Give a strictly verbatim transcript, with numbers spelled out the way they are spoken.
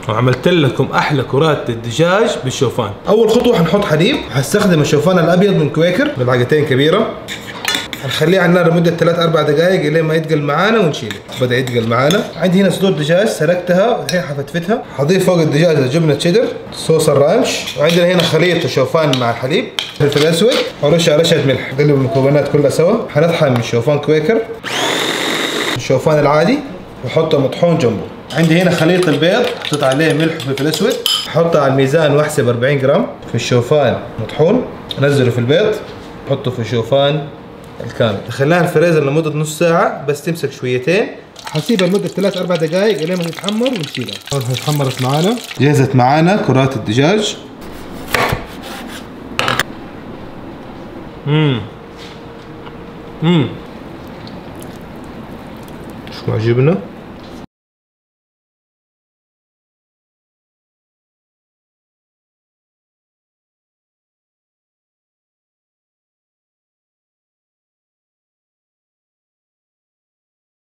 وعملت لكم احلى كرات الدجاج بالشوفان. اول خطوه حنحط حليب، هستخدم الشوفان الابيض من كويكر ملعقتين كبيره، هنخليه على النار لمده ثلاث اربع دقائق لين ما يتقل معانا ونشيله. بدا يتقل معانا. عندي هنا صدور دجاج سلقتها والحين حفتفتها، حضيف فوق الدجاج جبنه شيدر، صوص الرانش، وعندنا هنا خليط الشوفان مع الحليب، فلفل اسود، ورشه رشه ملح. نقلب المكونات كلها سوا. حنطحن من شوفان كويكر الشوفان العادي وحطه مطحون جنبه. عندي هنا خليط البيض حطيت عليه ملح وفلفل اسود، حطه على الميزان واحسب أربعين جرام في الشوفان مطحون، انزله في البيض، حطه في الشوفان الكامل. دخلناها الفريزر لمده نص ساعه بس تمسك شويتين. حنسيبها لمده ثلاث اربع دقائق لين ما تتحمر ونشيلها. اتحمرت معانا، جهزت معانا كرات الدجاج. امم امم شو مع جبنه